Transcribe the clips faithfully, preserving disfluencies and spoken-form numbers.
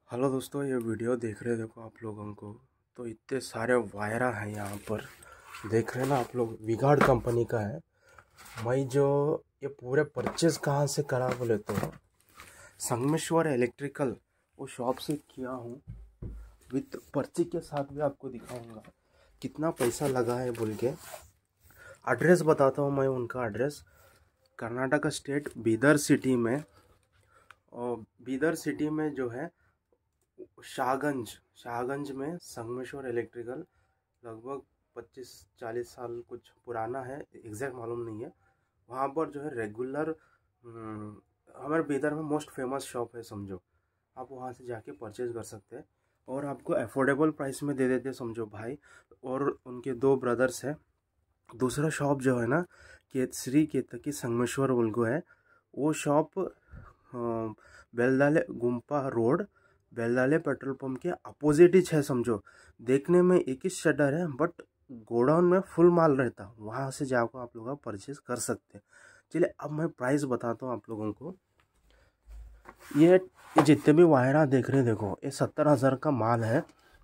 Hello दोस्तों, ये video देख रहे देखो आप लोगों को तो इतने सारे वायरा हैं यहाँ पर देख रहे ना आप लोग। विगार्ड कंपनी का है। मैं जो ये पूरे परचेज कहाँ से करा बोले तो संगमेश्वर इलेक्ट्रिकल वो शॉप से किया हूँ। विथ पर्ची के साथ भी आपको दिखाऊंगा कितना पैसा लगा है बोल के। एड्रेस बताता हूँ मैं उनका address, Karnataka state Bidar city में। और बीदर सिटी में जो है शाहगंज शाहगंज में संगमेश्वर इलेक्ट्रिकल लगभग पच्चीस चालीस साल कुछ पुराना है, एग्जैक्ट मालूम नहीं है। वहाँ पर जो है रेगुलर हमारे बीदर में मोस्ट फेमस शॉप है समझो। आप वहाँ से जाके परचेज कर सकते हैं और आपको अफोर्डेबल प्राइस में दे देते समझो भाई। और उनके दो ब्रदर्स हैं। दूसरा शॉप जो है ना केतश्री केतकी संगमेश्वर उल्गो है। वो shop Beldale Gumpa road Beldale petrol pump के अपोजिट ही है समझो। देखने में एक ही शटर है बट गोडाउन में फुल माल रहता। वहाँ से जाकर आप लोग परचेज कर सकते हैं। चलिए अब मैं प्राइस बताता हूँ आप लोगों को। ये जितने भी वायरा देख रहे हैं देखो, ये सत्तर हज़ार का माल है।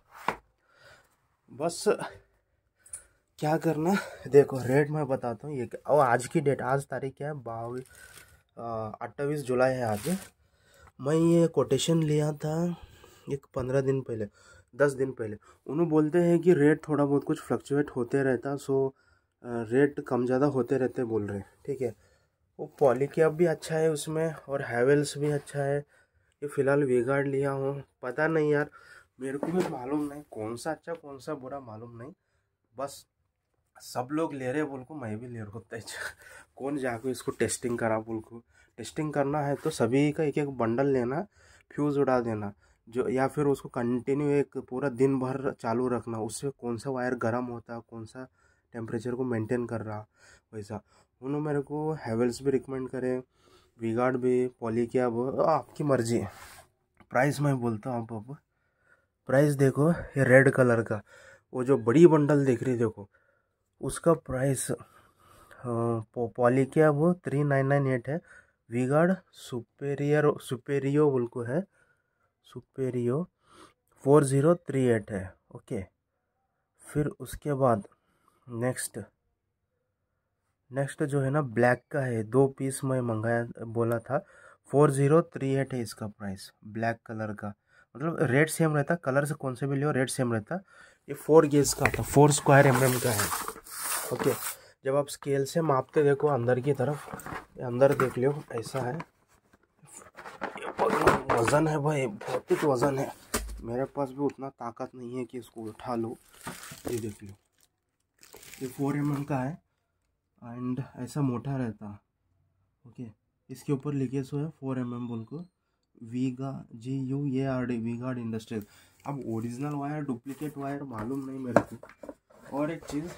बस क्या करना देखो, रेट मैं बताता हूँ। ये और आज की डेट, आज तारीख क्या है, बाईस अट्ठाईस जुलाई है आज। मैं ये कोटेशन लिया था एक पंद्रह दिन पहले, दस दिन पहले। उन्होंने बोलते हैं कि रेट थोड़ा बहुत कुछ फ्लक्चुएट होते रहता, सो रेट कम ज़्यादा होते रहते बोल रहे हैं। ठीक है, वो पॉलीकैब भी अच्छा है उसमें और हैवेल्स भी अच्छा है। ये फ़िलहाल वीगार्ड लिया हूँ। पता नहीं यार, मेरे को भी मालूम नहीं कौन सा अच्छा कौन सा बुरा, मालूम नहीं। बस सब लोग ले रहे बोल को मैं भी ले रहा हूँ तेज। कौन जाकर इसको टेस्टिंग करा बोल को। टेस्टिंग करना है तो सभी का एक एक बंडल लेना, फ्यूज़ उड़ा देना जो, या फिर उसको कंटिन्यू एक पूरा दिन भर चालू रखना। उससे कौन सा वायर गर्म होता है, कौन सा टेम्परेचर को मेंटेन कर रहा, वैसा। उन्होंने मेरे को हैवेल्स भी रिकमेंड करे, वीगार्ड भी, पॉलीकैब, आपकी मर्जी। प्राइस मैं बोलता हूँ आप अब। प्राइस देखो, ये रेड कलर का वो जो बड़ी बंडल देख रही देखो, उसका प्राइस पॉलीकैब वो थ्री नाइन नाइन एट है। वीगार्ड सुपेरियर सुपेरियो बोल को है, Superio four zero three eight है। ओके, फिर उसके बाद नेक्स्ट नेक्स्ट जो है ना ब्लैक का है, दो पीस मैं मंगाया बोला था, फोर ज़ीरो थ्री एट है इसका प्राइस। ब्लैक कलर का मतलब रेट सेम रहता, कलर से कौन से भी लियो रेट सेम रहता। ये फोर गेज का था, फोर स्क्वायर एम एम का है। ओके, जब आप स्केल से मापते देखो अंदर की तरफ, अंदर देख लियो ऐसा है। वज़न है भाई, बहुत ही वज़न है। मेरे पास भी उतना ताकत नहीं है कि इसको उठा लो। ये देख लो, ये फोर एम एम का है एंड ऐसा मोटा रहता। ओके, इसके ऊपर लिखे सो है फोर एम एम बोल को, वीगा G U A R D V Guard industries. अब ओरिजिनल वायर डुप्लीकेट वायर मालूम नहीं मेरे को। और एक चीज़,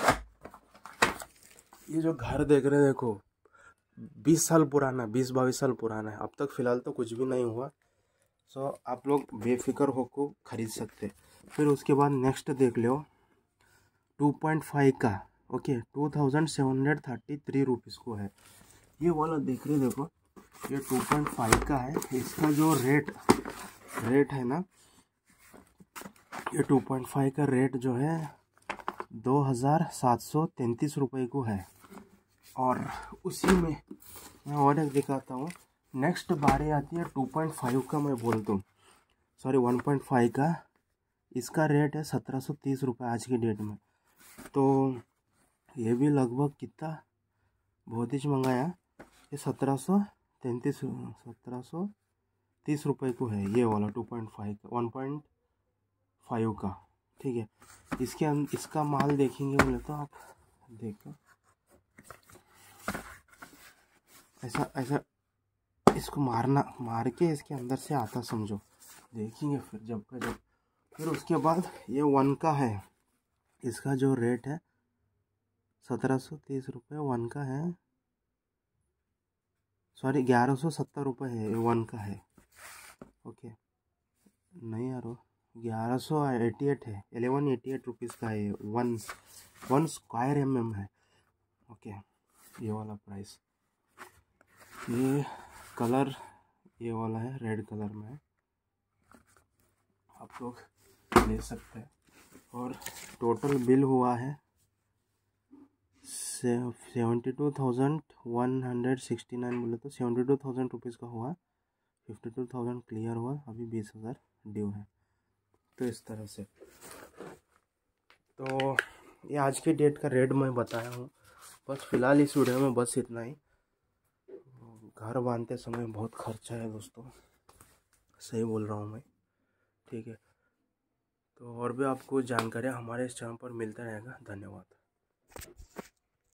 ये जो घर देख रहे देखो बीस साल पुराना, बीस बाईस साल पुराना है। अब तक फ़िलहाल तो कुछ भी नहीं हुआ। सो आप लोग बेफिक्र होकर ख़रीद सकते। फिर उसके बाद नेक्स्ट देख लो टू पॉइंट फाइव का। Okay, two thousand seven hundred thirty three rupees को है। ये वाला देख रहे देखो, ये टू पॉइंट फाइव का है। इसका जो रेट रेट है ना, ये टू पॉइंट फाइव का रेट जो है दो हज़ार सात सौ तैंतीस रुपये को है। और उसी में मैं और एक दिखाता हूँ। नेक्स्ट बारी आती है टू पॉइंट फाइव का, मैं बोलता हूँ सॉरी वन पॉइंट फाइव का। इसका रेट है सत्रह सौ तीस रुपये आज की डेट में। तो ये भी लगभग कितना बहुत ही मंगाया, ये सत्रह सौ तैंतीस सत्रह सौ तीस रुपये को है ये वाला टू पॉइंट फाइव का, वन पॉइंट फाइव का। ठीक है, इसके इसका माल देखेंगे बोले तो आप देखो ऐसा ऐसा इसको मारना मार के इसके अंदर से आता समझो। देखेंगे फिर जब का जब। फिर उसके बाद ये वन का है। इसका जो रेट है सत्रह सौ तीस रुपये वन का है, सॉरी ग्यारह सौ सत्तर रुपये है ये वन का है। ओके, नहीं यार, वो ग्यारह सौ एटी एट है, एलेवन एटी एट रुपीज़ का है one one square M M है। ओके, ये वाला प्राइस। ये कलर ये वाला है, रेड कलर में है। आप लोग ले सकते हैं। और टोटल बिल हुआ है seventy two thousand one hundred sixty nine बोले तो सेवेंटी टू थाउजेंड रुपीज़ का हुआ। फिफ्टी टू थाउजेंड क्लियर हुआ, अभी बीस हज़ार ड्यू है। तो इस तरह से तो ये आज की डेट का रेट मैं बताया हूँ। बस फ़िलहाल इस वीडियो में बस इतना ही। घर बांधते समय बहुत खर्चा है दोस्तों, सही बोल रहा हूँ मैं, ठीक है। तो और भी आपको जानकारी हमारे इस चैनल पर मिलता रहेगा। धन्यवाद।